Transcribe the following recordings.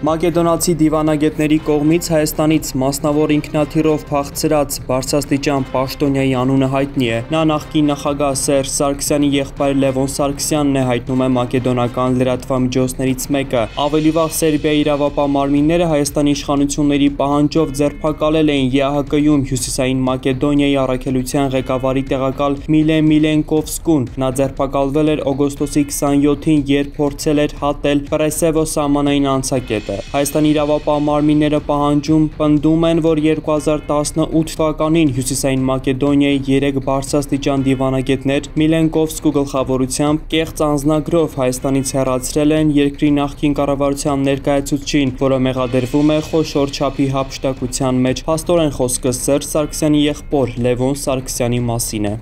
Մակեդոնացի դիվանագետների կողմից Հայաստանից մասնավոր ինքնաթիռով փախցրած բարձրաստիճան պաշտոնյայի անունը հայտնի է։ Նա նախկին նախագահ Սերժ Սարգսյանի եղբայր Լևոն Սարգսյանն է, հայտնում է մակեդոնական լրատվամիջոցներից մեկը։ Ավելի վաղ Սերբիայի իրավապահ մարմինները Հայաստանի իշխանությունների պահանջով ձերբակալել էին ԵԱՀԿ-ում Հյուսիսային Մակեդոնիայի առաքելության ղեկավարի տեղակալ Միլեն Միլենկովսկուն։ Նա ձերբակալվել էր օգոստոսի 27-ին, երբ փորձել էր հատել Պրեսևո սահմանային անցակետը։ Հայաստանի իրավապահ մարմինները պնդում են, որ 2018 թվականին Հյուսիսային Մակեդոնիայի 3 բարձրաստիճան դիվանագետներ Միլենկովսկու գլխավորությամբ կեղծ անձնագրով Հայաստանից հեռացրել են երկրի նախկին կառավարության ներկայացուցչին, որը մեղադրվում է խոշոր չափի հափշտակության մեջ։ Փաստորեն խոսքը Սերժ Սարգսյանի եղբոր Լևոն Սարգսյանի մասին է։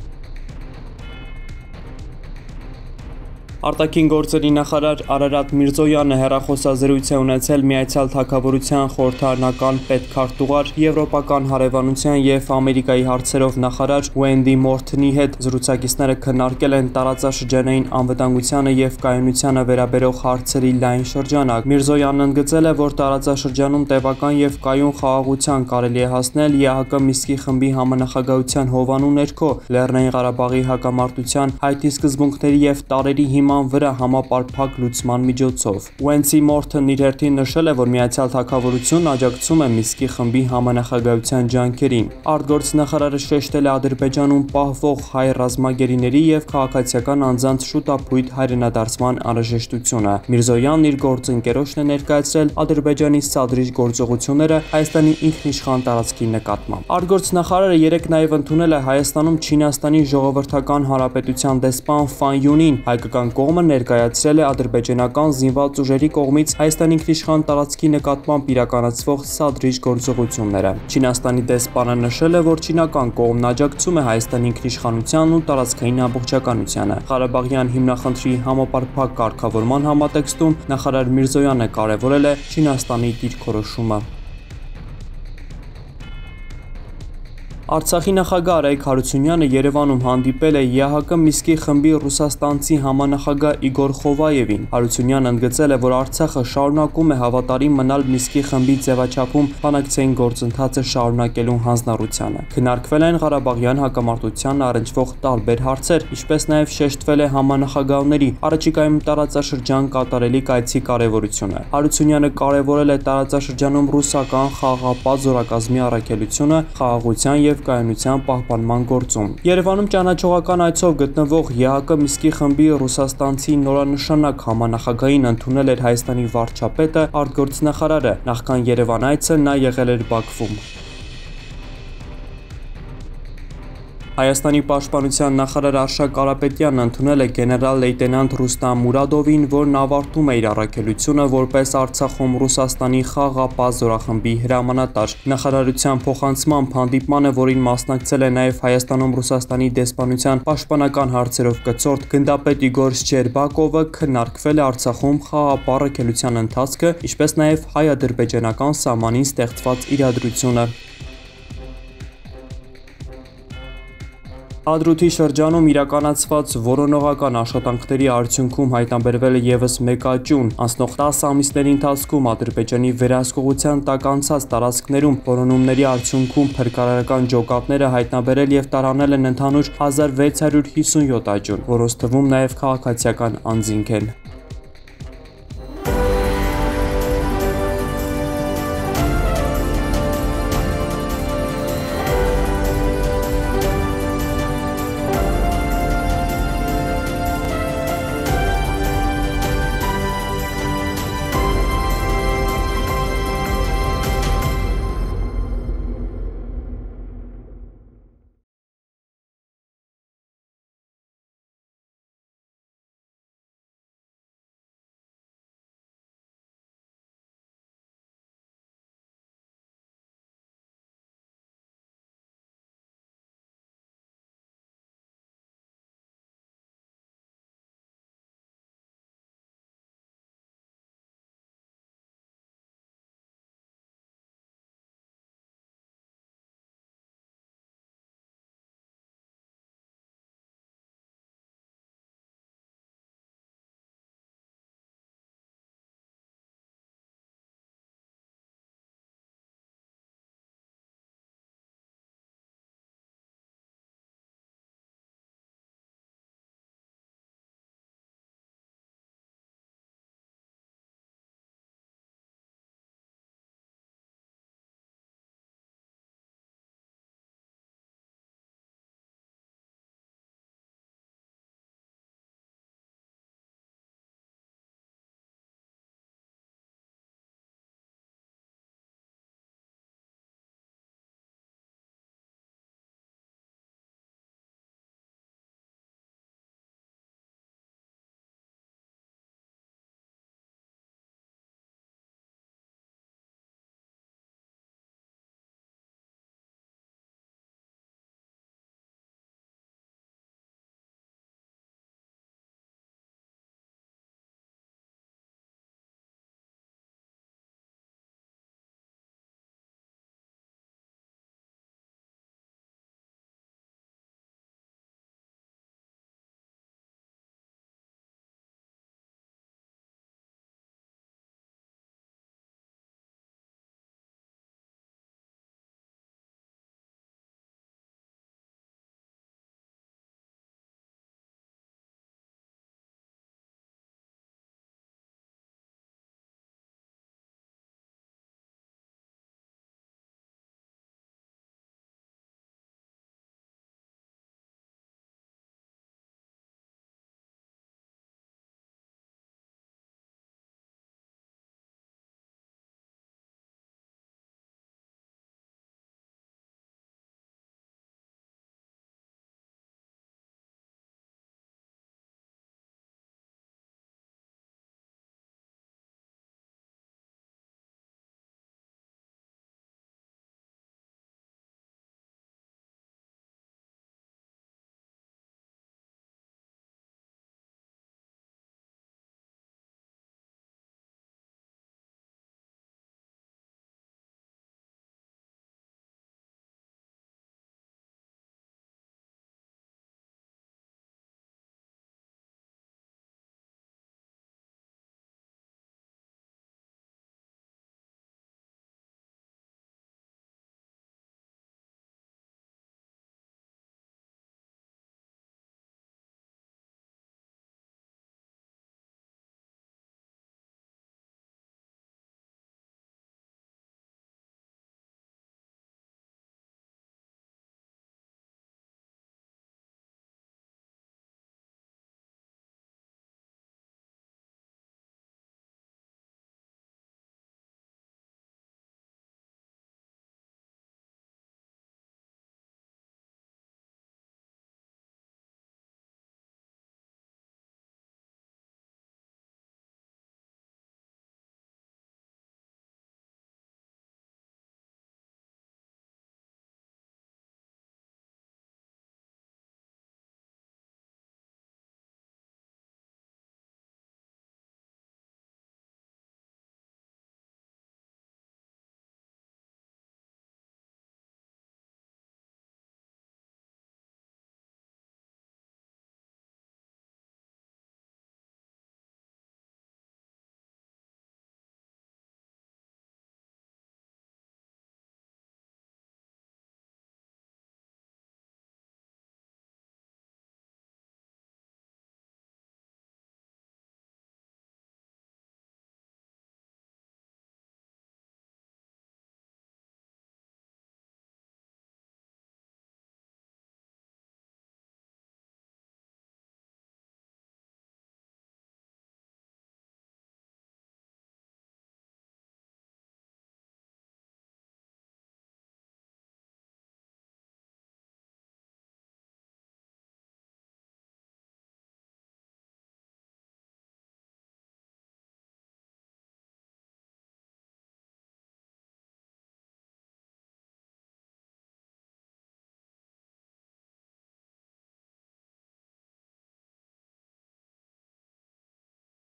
Արտաքին գործերի նախարար Արարատ Միրզոյանը հեռախոսազրույց է ունեցել Միացյալ Թագավորության խորհրդարանական պետքարտուղար, եվրոպական հարևանության և Ամերիկայի հարցերով նախարար Ուենդի Մորթոնի հետ։ Զրուցակիցները քննարկել են տարածաշրջանային անվտանգությանը և կայունությանը վերաբերող հարցերի լայն շրջանակ։ Միրզոյանն ընդգծել է, որ տարածաշրջանում տևական և կայուն խաղաղության կարելի է հասնել ԵԱՀԿ Մինսկի խմբի համանախագահության հովանու ներքո, Լեռնային Ղարաբաղի հակամարտության հայտնի սկզբունքների և տարրերի հիման վրա համապարփակ լուծման միջոցով։ Ուենսի Մորթոնն իր հերթին նշել է, որ Միացյալ Թագավորությունն աջակցում է Մինսկի խմբի համանախագահության ջանքերին։ Արտգործնախարարը շեշտել է Ադրբեջանում պահվող հայ ռազմագերիների և քաղաքացիական անձանց շուտափույթ հայրենադարձման անհրաժեշտությունը։ Միրզոյանն իր գործընկերոջն է ներկայացրել Ադրբեջանի սադրիչ գործողությունները Հայաստանի ինքնիշխան տարածքի նկատմամբ։ Արտգործնախարարը երեկ նաև ընդունել է Հայաստանում Չինաստանի Ժողովրդական Հանրապետության դեսպան Ֆան Յունին։ Հայկական կողմը ներկայացրել է ադրբեջանական զինված ուժերի կողմից Հայաստանի ինքնիշխան տարածքի նկատմամբ իրականացվող սադրիչ գործողությունները։ Չինաստանի դեսպանը նշել է, որ չինական կողմն աջակցում է Հայաստանի ինքնիշխանությանն ու տարածքային ամբողջականությանը։ Ղարաբաղյան հիմնախնդրի համապարփակ կարգավորման համատեքստում նախարար Միրզոյանը կարևորել է Չինաստանի դիրքորոշումը։ Արցախի նախագահ Արայք Հարությունյանը Երևանում հանդիպել է ԵԱՀԿ Մինսկի խմբի ռուսաստանցի համանախագահ Իգոր Խովայևին։ Հարությունյանը ընդգծել է, որ Արցախը շարունակում է հավատարիմ մնալ Մինսկի խմբի ձևաչափում բանակցային գործընթացը շարունակելու հանձնառությանը։ Քննարկվել են Ղարաբաղյան հակամարտությանն առնչվող տարբեր հարցեր, ինչպես նաև շեշտվել է համանախագահների առաջիկայում տարածաշրջան կատարելի կայցի կարևորությունը։ Հարությունյանը կարևորել է տարածաշրջանում ռուսական խաղաղապահ զորակազմի առաքելությունը խաղաղության և կայունության պահպանման գործում։ Երևանում ճանաչողական այցով գտնվող ԵԱՀԿ Մինսկի խմբի ռուսաստանցի նորանշանակ համանախագահին ընդունել էր Հայաստանի վարչապետը, արտգործնախարարը։ Նախքան Երևան այցը նա եղել էր Բաքվում։ Հայաստանի պաշտպանության նախարար Արշակ Կարապետյանն ընդունել է գեներալ լեյտենանտ Ռուստամ Մուրադովին, որն ավարտում է իր առաքելությունը որպես Արցախում Ռուսաստանի խաղաղապահ զորախմբի հրամանատար։ Նախարարության փոխանցմամբ հանդիպմանը, որին մասնակցել է նաև Հայաստանում Ռուսաստանի դեսպանության պաշտպանական հարցերով կցորդ գնդապետ Իգոր Շչերբակովը, քննարկվել է Արցախում խաղաղապահ առաքելության ընթացքը, ինչպես նաև հայ-ադրբեջանական սահմանին ստեղծված իրադրությունը։ Ադրութի շրջանում իրականացված որոնողական աշխատանքների արդյունքում հայտնաբերվել է ևս մեկ աճյուն։ Անցնող 10 ամիսների ընթացքում Ադրբեջանի վերահսկողության տակ անցած տարածքներում որոնումների արդյունքում փրկարարական ջոկատները հայտնաբերել և տարանել են ընդհանուր 1657 աճյուն, որոնց թվում նաև քաղաքացիական անձինք են։